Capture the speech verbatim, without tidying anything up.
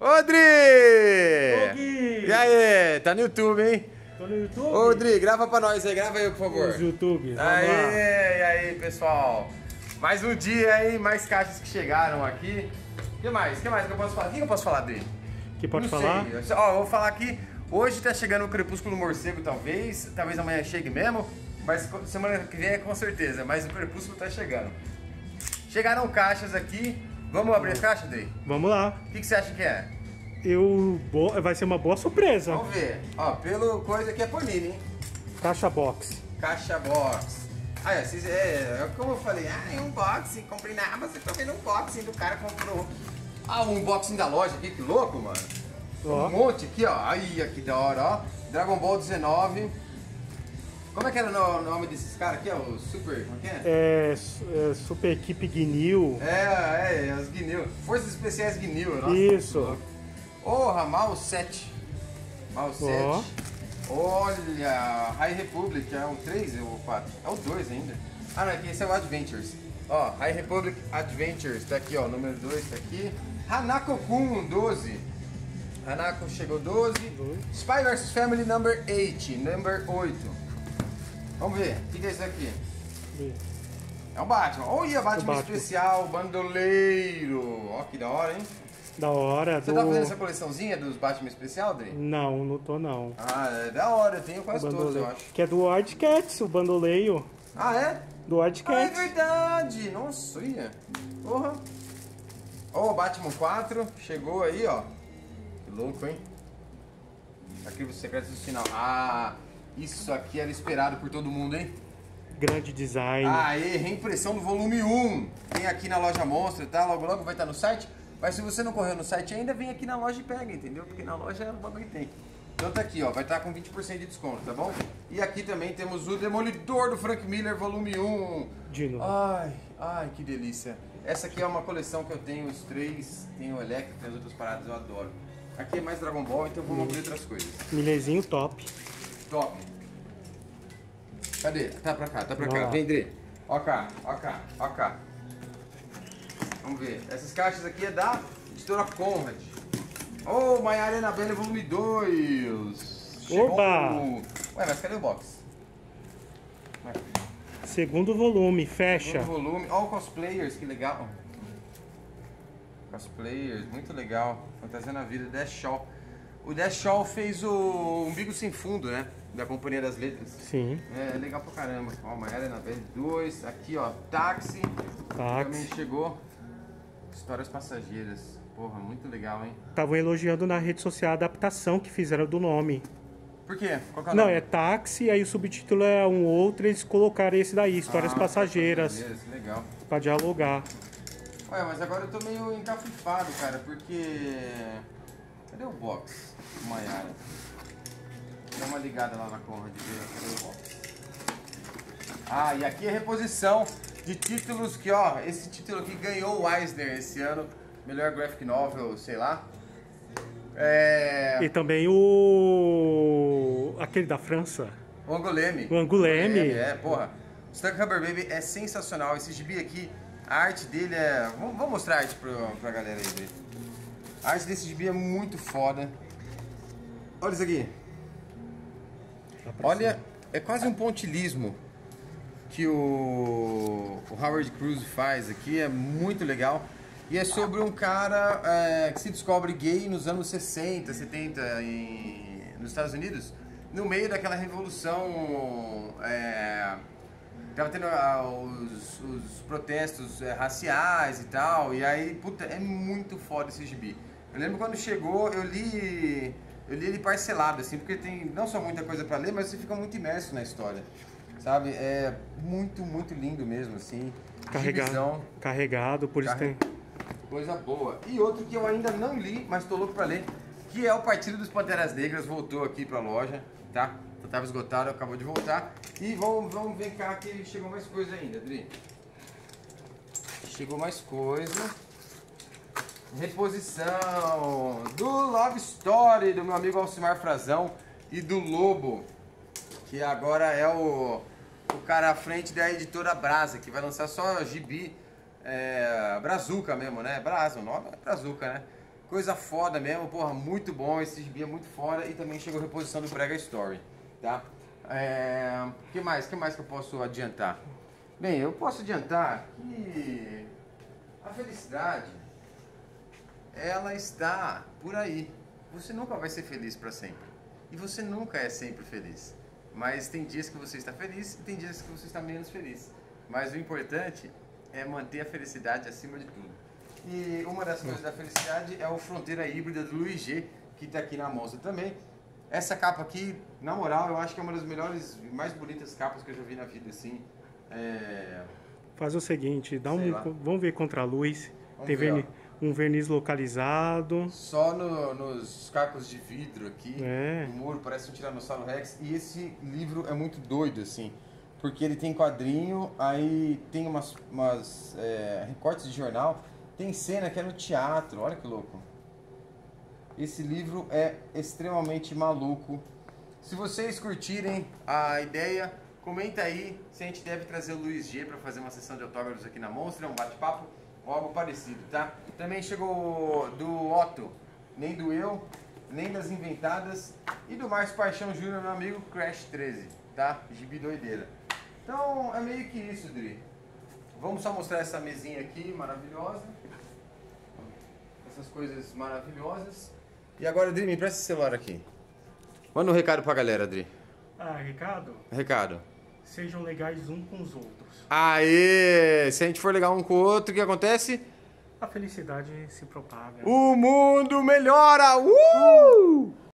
Ô, Dri! Ô, Gui! E aí? Tá no YouTube, hein? Tô no YouTube? Ô, Dri, grava pra nós aí, grava aí, por favor. Os YouTube, vamos Aí, lá. e aí, pessoal? Mais um dia aí, mais caixas que chegaram aqui. O que mais? O que mais que eu posso falar? O que eu posso falar, Dri? Que pode Não falar? sei. Ó, eu vou falar aqui. Hoje tá chegando o Crepúsculo Morcego, talvez. Talvez amanhã chegue mesmo. Mas semana que vem é com certeza. Mas o Crepúsculo tá chegando. Chegaram caixas aqui. Vamos abrir as caixas, Dri? Vamos lá. O que, que você acha que é? Eu... bo- Vai ser uma boa surpresa. Vamos ver. Ó, pelo coisa aqui é Panini, hein? Caixa box. Caixa box. Ah, é, vocês, é, é como eu falei, ah, é um unboxing, comprei na Amazon, tô vendo um unboxing do cara comprou. Ah, um unboxing da loja aqui, que louco, mano. Ó. Um monte aqui, ó. Aí, aqui da hora, ó. Dragon Ball dezenove. Como é que era o nome desses caras aqui, ó? O Super, como é que é? É, su- é Super Equipe Guinil. É, é, os Guinil. Forças Especiais Guinil, nossa. Isso. Porra, Mal sete. Mal Ó. sete. Olha, High Republic, é o três ou o quatro? É o dois ainda. Ah, não, aqui esse é o Adventures. Ó, High Republic Adventures, tá aqui, ó, número dois tá aqui. Hanako-kun, doze. Hanako chegou doze. Spy versus. Family number oito, number oito. Vamos ver, o que, que é isso aqui? É um Batman. Olha, Batman, Batman. especial, bandoleiro. Ó, que da hora, hein? Da hora. Você do... tá fazendo essa coleçãozinha dos Batman especial, Dri? Não, não tô não. Ah, é da hora, eu tenho quase O todos, eu bandoleio. acho. Que é do Wildcats, o bandoleio. Ah, é? Do Ah, é Wildcats. verdade! Nossa, ia. Porra. Ó, o Batman quatro, chegou aí, ó. Que louco, hein? Arquivos secretos do sinal. Ah, isso aqui era esperado por todo mundo, hein? Grande design. Aê, reimpressão do volume um. Tem aqui na loja Monstro, tá? Logo, logo vai estar no site. Mas se você não correu no site ainda, vem aqui na loja e pega, entendeu? Porque na loja o bagulho tem. Então tá aqui, ó. Vai estar com vinte por cento de desconto, tá bom? E aqui também temos o Demolidor do Frank Miller, volume um. De novo. Ai, ai, que delícia. Essa aqui é uma coleção que eu tenho, os três. Tem o Electro, tem as outras paradas, eu adoro. Aqui é mais Dragon Ball, então vamos abrir outras coisas. Milezinho top. Top. Cadê? Tá pra cá, tá pra Vamos cá. lá. Vem, Dre. Ó cá, ó cá, ó cá. Vamos ver. Essas caixas aqui é da editora Conrad. Oh, Maiara Annabelle volume dois. Chegou Oba! o- Ué, mas cadê o box? Ué, Segundo volume, fecha. segundo volume. Ó, o cosplayers, que legal. Cosplayers, muito legal. Fantasia na vida, Dash Shaw. O Dash Shaw fez o Umbigo Sem Fundo, né? Da Companhia das Letras. Sim. É, legal pra caramba. Ó, Maiara Annabelle dois. Aqui, ó, Táxi. Também Táxi. chegou. Histórias Passageiras. Porra, muito legal, hein? Estavam elogiando na rede social a adaptação que fizeram do nome. Por quê? Qual que é o Não, nome? é táxi, aí o subtítulo é um outro, eles colocaram esse daí, Histórias Ah, Passageiras, Passageiras, legal. pra dialogar. Ué, mas agora eu tô meio encafifado, cara, porque... Cadê o box do Maiara? Dá uma ligada lá na Conrad, ver cadê o box. Ah, e aqui é reposição de títulos que, ó, esse título aqui ganhou o Eisner esse ano. Melhor graphic novel, sei lá. É... E também o... aquele da França. O Angoleme. O Angoleme. É, porra. O Stuck Rubber Baby é sensacional. Esse gibi aqui, a arte dele é... Vamos, vamos mostrar a arte pro, pra galera aí ver. A arte desse gibi é muito foda. Olha isso aqui. Olha, é quase um pontilismo que o, o Howard Cruz faz aqui. É muito legal. E é sobre um cara é, que se descobre gay nos anos sessenta, setenta em, nos Estados Unidos, no meio daquela revolução. É, tava tendo ah, os, os protestos é, raciais e tal. E aí, puta, é muito foda esse gibi. Eu lembro quando chegou, eu li, eu li ele parcelado, assim, porque tem não só muita coisa pra ler, mas você fica muito imerso na história. Sabe? É muito, muito lindo mesmo, assim. Carregado, Gibizão. carregado, por isso Carre- tem... Coisa boa. E outro que eu ainda não li, mas tô louco pra ler, que é o Partido dos Panteras Negras, voltou aqui pra loja, tá? Eu tava esgotado, acabou de voltar. E vamos, vamos ver cá que chegou mais coisa ainda, Adri. Chegou mais coisa. Reposição do Love Story, do meu amigo Alcimar Frazão e do Lobo, que agora é o, o cara à frente da editora Brasa, que vai lançar só gibi. É, Brazuca mesmo, né? Brasa, o nome é Brazuca, né? Coisa foda mesmo, porra, muito bom, esse gibi é muito foda e também chegou a reposição do Brega Story, tá? É... O que mais? O que mais que eu posso adiantar? Bem, eu posso adiantar que a felicidade, ela está por aí. Você nunca vai ser feliz para sempre. E você nunca é sempre feliz. Mas tem dias que você está feliz e tem dias que você está menos feliz. Mas o importante é manter a felicidade acima de tudo. E uma das coisas da felicidade é o Fronteira Híbrida do Luiz G, que está aqui na mostra também. Essa capa aqui, na moral, eu acho que é uma das melhores e mais bonitas capas que eu já vi na vida, assim. É... Faz o seguinte, dá um, vamos ver contra a luz. Vamos Tem ver, verni, um verniz localizado. Só no, nos cacos de vidro aqui, É. no muro, parece um Tiranossauro Rex. E esse livro é muito doido, assim. Porque ele tem quadrinho, aí tem umas, umas é, recortes de jornal. Tem cena que é no teatro, olha que louco. Esse livro é extremamente maluco. Se vocês curtirem a ideia, comenta aí se a gente deve trazer o Luiz G para fazer uma sessão de autógrafos aqui na Monstra, um bate-papo ou algo parecido, tá? Também chegou do Otto, nem do eu, nem das inventadas, e do Márcio Paixão Júnior, meu amigo Crash treze, tá? Gibi doideira. Então é meio que isso, Dri. Vamos só mostrar essa mesinha aqui, maravilhosa. Essas coisas maravilhosas. E agora, Dri, me presta esse celular aqui. Manda um recado pra galera, Dri. Ah, recado? Recado. Sejam legais uns com os outros. Aê! Se a gente for legal um com o outro, o que acontece? A felicidade se propaga. O mundo melhora! Uh!